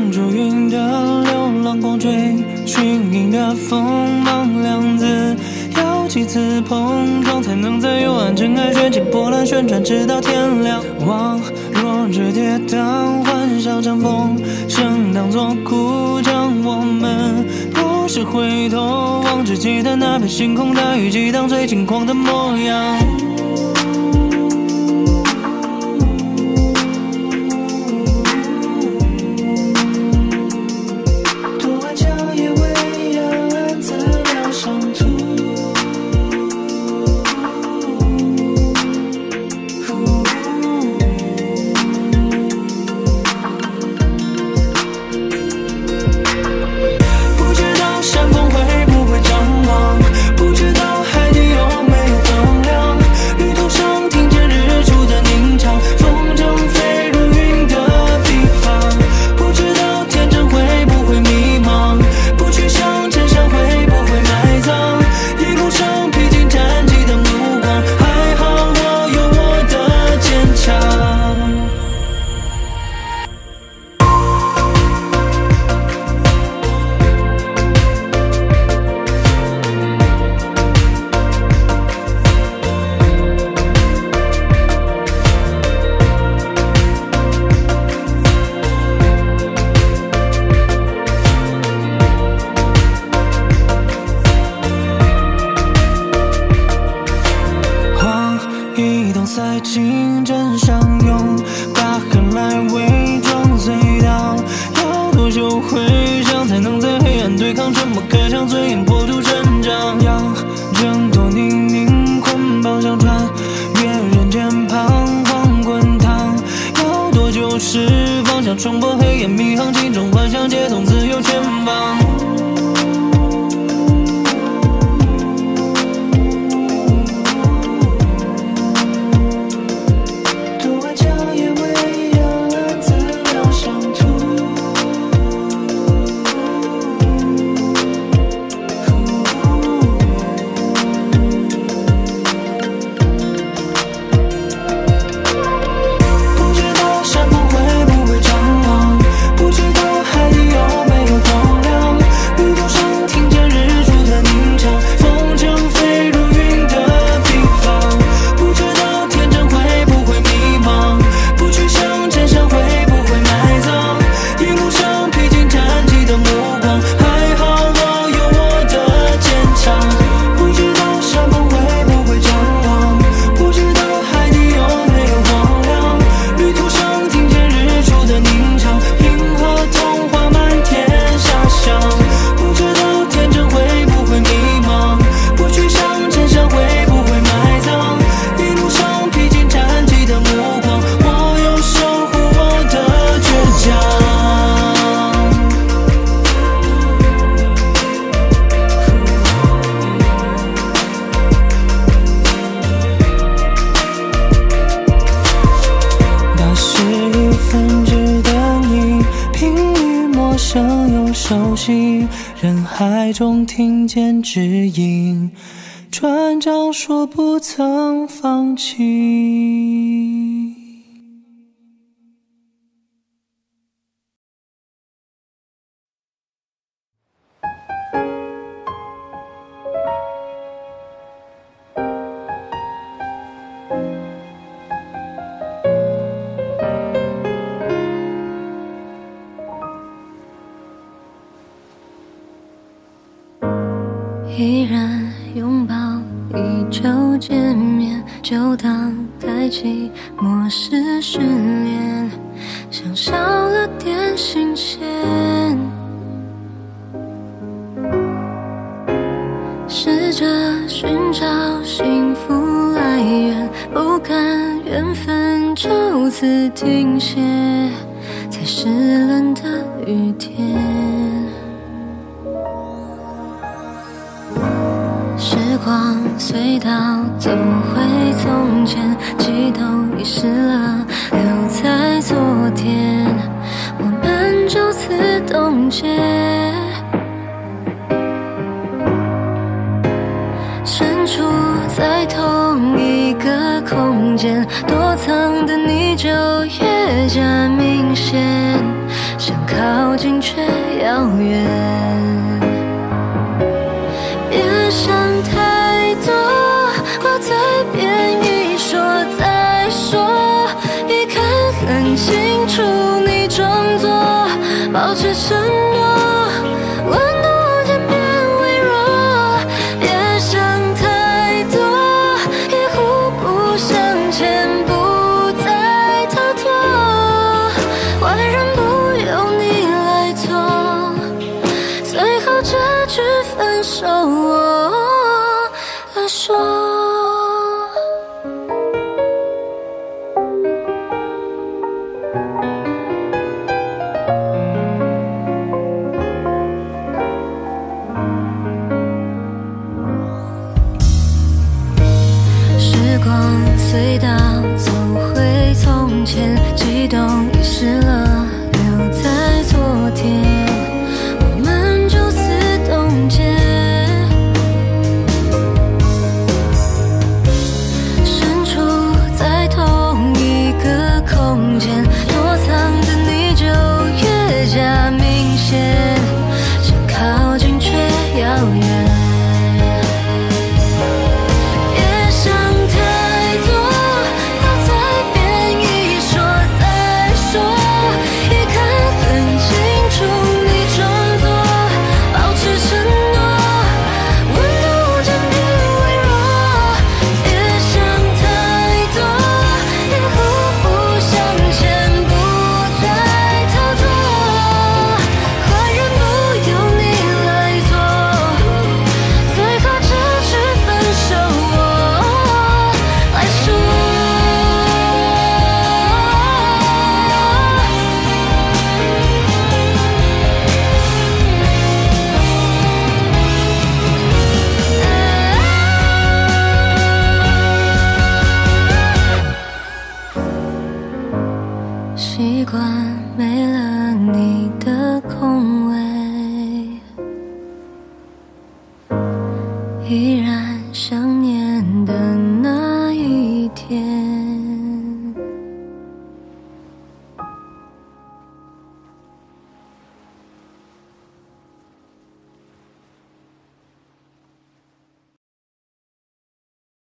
望着云的流浪光追寻影的锋芒亮子，要几次碰撞才能在幽暗尘埃卷起波澜旋转直到天亮。望若日跌宕，幻想场风声当作鼓掌，我们不时回头望着记得那片星空，大雨激荡最轻狂的模样。在竞争上用疤痕来伪装隧道，要多久回想才能在黑暗对抗沉默开枪，嘴硬破土成章，要挣脱泥泞捆绑相传，越人间彷徨滚烫，要多久释放想冲破黑夜迷航，心中幻想接通自由前方。熟悉，人海中听见指引，船长说不曾放弃。 依然拥抱，依旧见面，就当开启模式训练，像少了点新鲜。试着寻找幸福来源，不甘缘分就此停歇，在湿冷的雨天。时光隧道走回从前，悸动遗失了，留在昨天，我们就此冻结。身处在同一个空间，躲藏的你就越加明显，想靠近楚你装作保持承诺，温度渐变微弱，别想太多，一互不向前，不再逃脱，坏人不由你来做，最后这句分手我来说。时光隧道走回从前，悸动遗失了，留在昨天，我们就此冻结。身处在同一个空间，躲藏的你就越加明显，想靠近却遥远。习惯没了。